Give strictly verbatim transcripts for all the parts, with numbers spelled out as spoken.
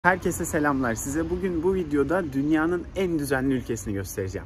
Herkese selamlar. Size bugün bu videoda dünyanın en düzenli ülkesini göstereceğim.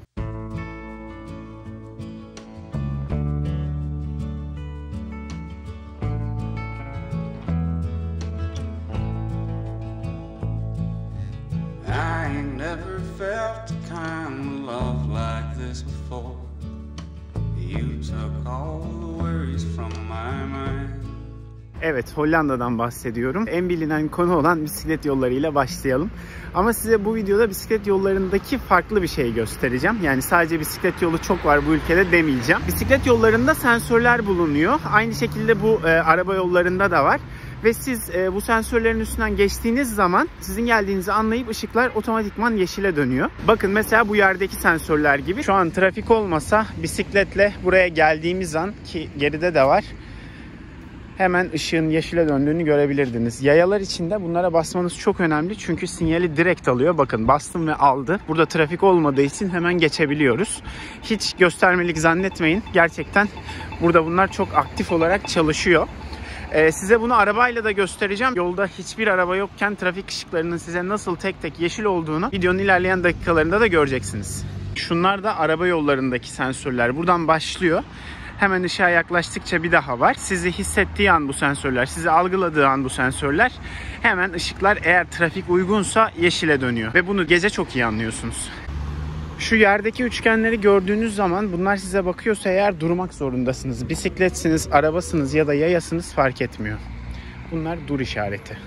Evet, Hollanda'dan bahsediyorum. En bilinen konu olan bisiklet yollarıyla başlayalım. Ama size bu videoda bisiklet yollarındaki farklı bir şey göstereceğim. Yani sadece bisiklet yolu çok var bu ülkede demeyeceğim. Bisiklet yollarında sensörler bulunuyor. Aynı şekilde bu e, araba yollarında da var. Ve siz e, bu sensörlerin üstünden geçtiğiniz zaman sizin geldiğinizi anlayıp ışıklar otomatikman yeşile dönüyor. Bakın mesela bu yerdeki sensörler gibi. Şu an trafik olmasa bisikletle buraya geldiğimiz an, ki geride de var, hemen ışığın yeşile döndüğünü görebilirdiniz. Yayalar için de bunlara basmanız çok önemli. Çünkü sinyali direkt alıyor. Bakın bastım ve aldı. Burada trafik olmadığı için hemen geçebiliyoruz. Hiç göstermelik zannetmeyin. Gerçekten burada bunlar çok aktif olarak çalışıyor. Ee, size bunu arabayla da göstereceğim. Yolda hiçbir araba yokken trafik ışıklarının size nasıl tek tek yeşil olduğunu videonun ilerleyen dakikalarında da göreceksiniz. Şunlar da araba yollarındaki sensörler. Buradan başlıyor. Hemen ışığa yaklaştıkça bir daha var. Sizi hissettiği an bu sensörler, sizi algıladığı an bu sensörler, hemen ışıklar eğer trafik uygunsa yeşile dönüyor. Ve bunu gece çok iyi anlıyorsunuz. Şu yerdeki üçgenleri gördüğünüz zaman bunlar size bakıyorsa eğer durmak zorundasınız. Bisikletsiniz, arabasınız ya da yayasınız fark etmiyor. Bunlar dur işareti.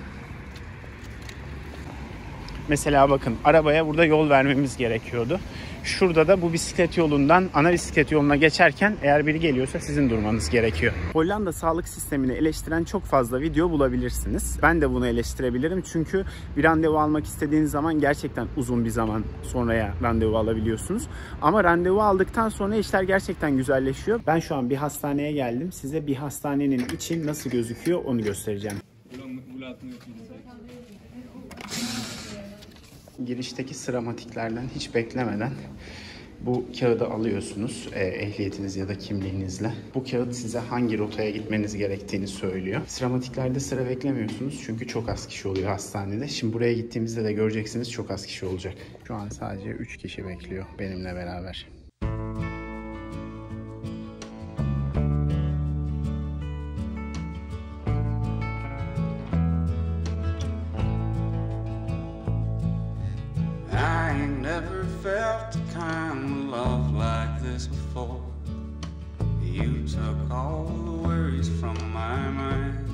Mesela bakın arabaya burada yol vermemiz gerekiyordu. Şurada da bu bisiklet yolundan ana bisiklet yoluna geçerken eğer biri geliyorsa sizin durmanız gerekiyor. Hollanda sağlık sistemini eleştiren çok fazla video bulabilirsiniz. Ben de bunu eleştirebilirim çünkü bir randevu almak istediğiniz zaman gerçekten uzun bir zaman sonraya randevu alabiliyorsunuz. Ama randevu aldıktan sonra işler gerçekten güzelleşiyor. Ben şu an bir hastaneye geldim. Size bir hastanenin içi nasıl gözüküyor onu göstereceğim. Girişteki sıramatiklerden hiç beklemeden bu kağıdı alıyorsunuz e, ehliyetiniz ya da kimliğinizle. Bu kağıt size hangi rotaya gitmeniz gerektiğini söylüyor. Sıramatiklerde sıra beklemiyorsunuz çünkü çok az kişi oluyor hastanede. Şimdi buraya gittiğimizde de göreceksiniz çok az kişi olacak. Şu an sadece üç kişi bekliyor benimle beraber. Felt the kind of love like this before. You took all the worries from my mind.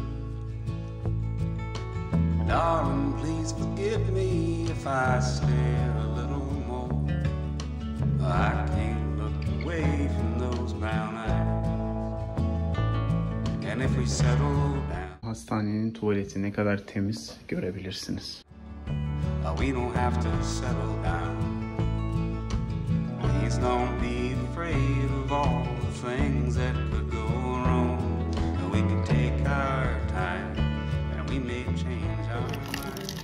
Darling, please forgive me if I stare a little more. I can't look away from those brown eyes. And if we settle down. Hastanenin tuvaleti ne kadar temiz görebilirsiniz. We don't have to settle down. Please don't be afraid of all the things that could go wrong. We can take our time and we may change our minds.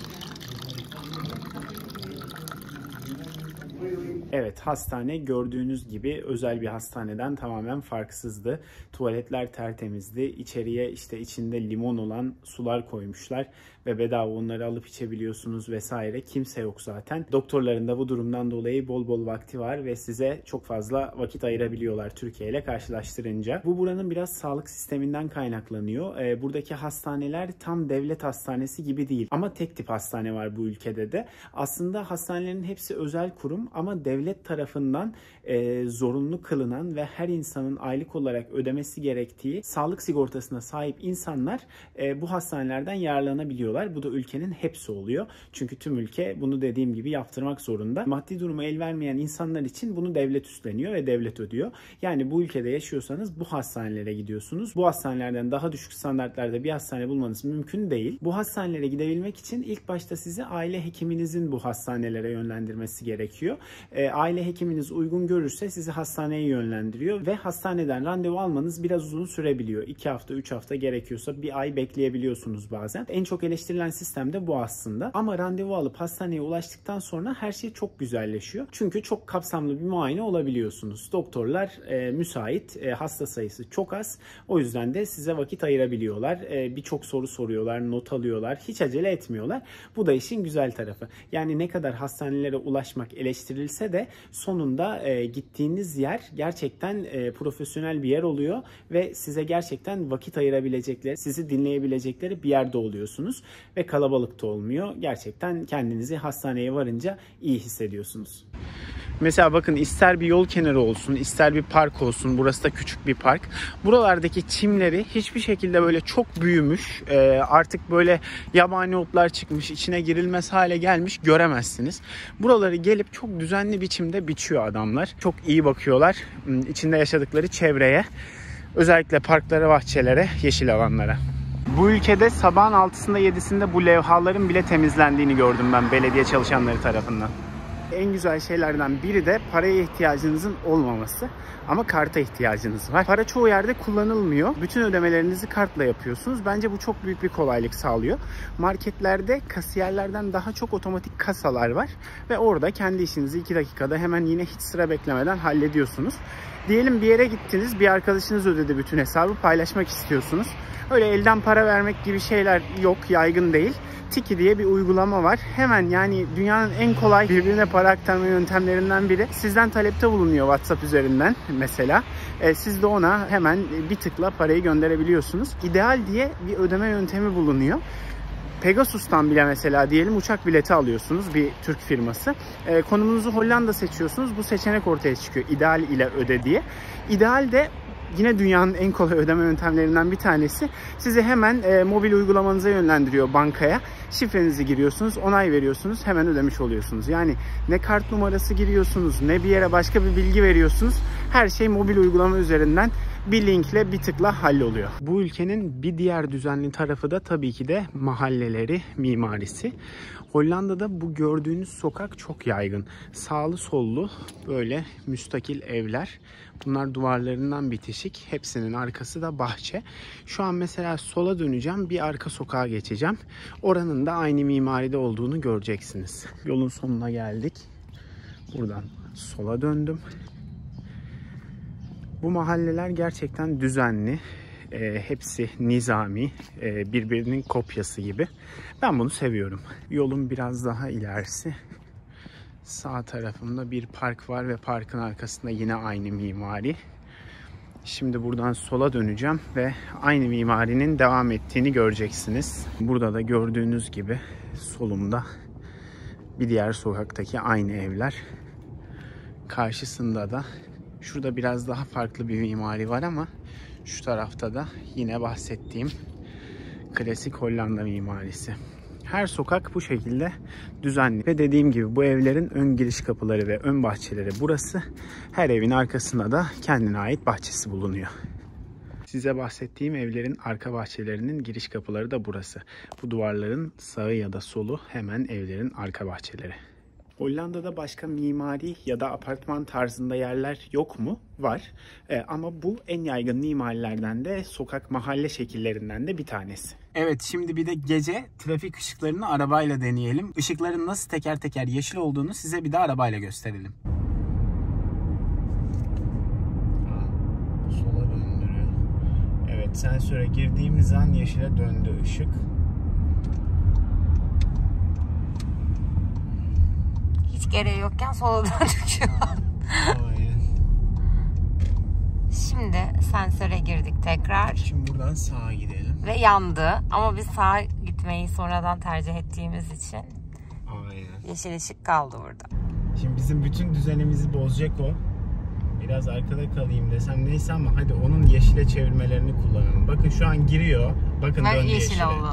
Evet, hastane gördüğünüz gibi özel bir hastaneden tamamen farksızdı. Tuvaletler tertemizdi. İçeriye işte içinde limon olan sular koymuşlar ve bedava onları alıp içebiliyorsunuz vesaire. Kimse yok zaten. Doktorların da bu durumdan dolayı bol bol vakti var ve size çok fazla vakit ayırabiliyorlar Türkiye ile karşılaştırınca. Bu buranın biraz sağlık sisteminden kaynaklanıyor. Ee, buradaki hastaneler tam devlet hastanesi gibi değil. Ama tek tip hastane var bu ülkede de. Aslında hastanelerin hepsi özel kurum ama devlet tarafından e, zorunlu kılınan ve her insanın aylık olarak ödemesi gerektiği sağlık sigortasına sahip insanlar e, bu hastanelerden yararlanabiliyorlar. Bu da ülkenin hepsi oluyor. Çünkü tüm ülke bunu dediğim gibi yaptırmak zorunda. Maddi durumu el vermeyen insanlar için bunu devlet üstleniyor ve devlet ödüyor. Yani bu ülkede yaşıyorsanız bu hastanelere gidiyorsunuz. Bu hastanelerden daha düşük standartlarda bir hastane bulmanız mümkün değil. Bu hastanelere gidebilmek için ilk başta sizi aile hekiminizin bu hastanelere yönlendirmesi gerekiyor. Ee, e, aile hekiminiz uygun görürse sizi hastaneye yönlendiriyor ve hastaneden randevu almanız biraz uzun sürebiliyor. iki hafta, üç hafta gerekiyorsa bir ay bekleyebiliyorsunuz bazen. En çok eleştirilen sistem de bu aslında. Ama randevu alıp hastaneye ulaştıktan sonra her şey çok güzelleşiyor. Çünkü çok kapsamlı bir muayene olabiliyorsunuz. Doktorlar e, müsait, e, hasta sayısı çok az. O yüzden de size vakit ayırabiliyorlar. E, Birçok soru soruyorlar, not alıyorlar. Hiç acele etmiyorlar. Bu da işin güzel tarafı. Yani ne kadar hastanelere ulaşmak eleştirilse de sonunda e, gittiğiniz yer gerçekten e, profesyonel bir yer oluyor ve size gerçekten vakit ayırabilecekleri, sizi dinleyebilecekleri bir yerde oluyorsunuz ve kalabalık da olmuyor. Gerçekten kendinizi hastaneye varınca iyi hissediyorsunuz. Mesela bakın, ister bir yol kenarı olsun, ister bir park olsun. Burası da küçük bir park. Buralardaki çimleri hiçbir şekilde böyle çok büyümüş, artık böyle yabani otlar çıkmış, içine girilmez hale gelmiş göremezsiniz. Buraları gelip çok düzenli biçimde biçiyor adamlar. Çok iyi bakıyorlar içinde yaşadıkları çevreye. Özellikle parklara, bahçelere, yeşil alanlara. Bu ülkede sabahın altısında yedisinde bu levhaların bile temizlendiğini gördüm ben belediye çalışanları tarafından. En güzel şeylerden biri de paraya ihtiyacınızın olmaması. Ama karta ihtiyacınız var. Para çoğu yerde kullanılmıyor. Bütün ödemelerinizi kartla yapıyorsunuz. Bence bu çok büyük bir kolaylık sağlıyor. Marketlerde kasiyerlerden daha çok otomatik kasalar var. Ve orada kendi işinizi iki dakikada hemen yine hiç sıra beklemeden hallediyorsunuz. Diyelim bir yere gittiniz, bir arkadaşınız ödedi bütün hesabı, paylaşmak istiyorsunuz. Öyle elden para vermek gibi şeyler yok, yaygın değil. Tiki diye bir uygulama var. Hemen, yani dünyanın en kolay birbirine para aktarma yöntemlerinden biri. Sizden talepte bulunuyor WhatsApp üzerinden mesela. E, siz de ona hemen bir tıkla parayı gönderebiliyorsunuz. İdeal diye bir ödeme yöntemi bulunuyor. Pegasus'tan bile mesela diyelim uçak bileti alıyorsunuz, bir Türk firması. E, konumunuzu Hollanda seçiyorsunuz. Bu seçenek ortaya çıkıyor. İdeal ile öde diye. İdeal de yine dünyanın en kolay ödeme yöntemlerinden bir tanesi. Sizi hemen e, mobil uygulamanıza yönlendiriyor bankaya. Şifrenizi giriyorsunuz, onay veriyorsunuz, hemen ödemiş oluyorsunuz. Yani ne kart numarası giriyorsunuz, ne bir yere başka bir bilgi veriyorsunuz. Her şey mobil uygulama üzerinden bir linkle, bir tıkla halloluyor. Bu ülkenin bir diğer düzenli tarafı da tabii ki de mahalleleri, mimarisi. Hollanda'da bu gördüğünüz sokak çok yaygın. Sağlı sollu böyle müstakil evler. Bunlar duvarlarından bitişik. Hepsinin arkası da bahçe. Şu an mesela sola döneceğim. Bir arka sokağa geçeceğim. Oranın da aynı mimaride olduğunu göreceksiniz. Yolun sonuna geldik. Buradan sola döndüm. Bu mahalleler gerçekten düzenli. E, hepsi nizami, e, birbirinin kopyası gibi. Ben bunu seviyorum. Yolun biraz daha ilerisi. Sağ tarafımda bir park var ve parkın arkasında yine aynı mimari. Şimdi buradan sola döneceğim ve aynı mimarinin devam ettiğini göreceksiniz. Burada da gördüğünüz gibi solumda bir diğer sokaktaki aynı evler. Karşısında da şurada biraz daha farklı bir mimari var ama şu tarafta da yine bahsettiğim klasik Hollanda mimarisi. Her sokak bu şekilde düzenli ve dediğim gibi bu evlerin ön giriş kapıları ve ön bahçeleri burası. Her evin arkasında da kendine ait bahçesi bulunuyor. Size bahsettiğim evlerin arka bahçelerinin giriş kapıları da burası. Bu duvarların sağı ya da solu hemen evlerin arka bahçeleri. Hollanda'da başka mimari ya da apartman tarzında yerler yok mu? Var. Ee, ama bu en yaygın mimarilerden de sokak mahalle şekillerinden de bir tanesi. Evet, şimdi bir de gece trafik ışıklarını arabayla deneyelim. Işıkların nasıl teker teker yeşil olduğunu size bir de arabayla gösterelim. Sola döndürüyor. Evet, sensöre girdiğimiz an yeşile döndü ışık. Hiç gereği yokken sola döndük şu an. Aynen. Şimdi sensöre girdik tekrar. Şimdi buradan sağa gidelim. Ve yandı. Ama biz sağa gitmeyi sonradan tercih ettiğimiz için Aynen. yeşil ışık kaldı burada. Şimdi bizim bütün düzenimizi bozacak o. Biraz arkada kalayım desem neyse ama hadi onun yeşile çevirmelerini kullanalım. Bakın şu an giriyor. Bakın döndü yeşil yeşile. oldu.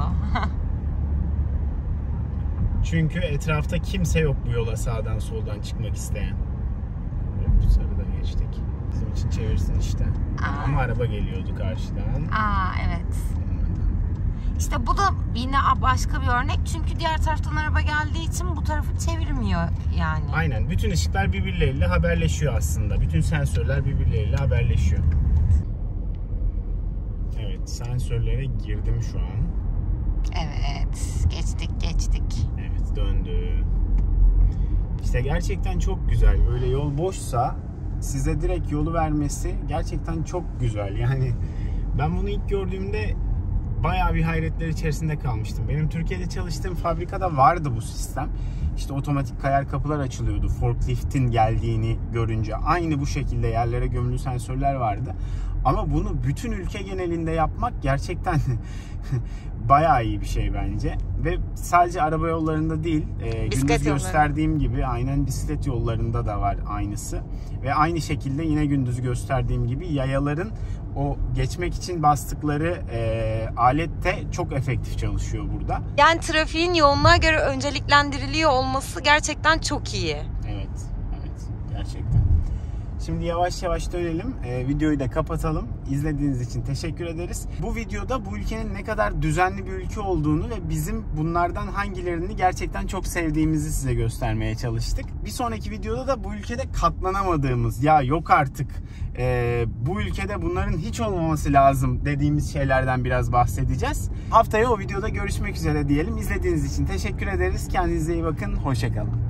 Çünkü etrafta kimse yok bu yola sağdan soldan çıkmak isteyen. Bu sarıda geçtik. Bizim için çevirsin işte. Aa. Ama araba geliyordu karşıdan. Aa evet. İşte bu da yine başka bir örnek. Çünkü diğer taraftan araba geldiği için bu tarafı çevirmiyor yani. Aynen. Bütün ışıklar birbirleriyle haberleşiyor aslında. Bütün sensörler birbirleriyle haberleşiyor. Evet, sensörlere girdim şu an. Evet, geçtik geçtik. Evet, döndü. İşte gerçekten çok güzel. Böyle yol boşsa size direkt yolu vermesi gerçekten çok güzel. Yani ben bunu ilk gördüğümde bayağı bir hayretler içerisinde kalmıştım. Benim Türkiye'de çalıştığım fabrikada vardı bu sistem. İşte otomatik kayar kapılar açılıyordu. Forklift'in geldiğini görünce aynı bu şekilde yerlere gömülü sensörler vardı. Ama bunu bütün ülke genelinde yapmak gerçekten bayağı iyi bir şey bence. Ve sadece araba yollarında değil, e, gündüz gösterdiğim gibi aynen bisiklet yollarında da var aynısı. Ve aynı şekilde yine gündüz gösterdiğim gibi yayaların o geçmek için bastıkları e, alet de çok efektif çalışıyor burada. Yani trafiğin yoğunluğa göre önceliklendiriliyor olması gerçekten çok iyi. Evet, evet gerçekten. Şimdi yavaş yavaş dönelim. Ee, videoyu da kapatalım. İzlediğiniz için teşekkür ederiz. Bu videoda bu ülkenin ne kadar düzenli bir ülke olduğunu ve bizim bunlardan hangilerini gerçekten çok sevdiğimizi size göstermeye çalıştık. Bir sonraki videoda da bu ülkede katlanamadığımız, ya yok artık e, bu ülkede bunların hiç olmaması lazım dediğimiz şeylerden biraz bahsedeceğiz. Haftaya o videoda görüşmek üzere diyelim. İzlediğiniz için teşekkür ederiz. Kendinize iyi bakın. Hoşça kalın.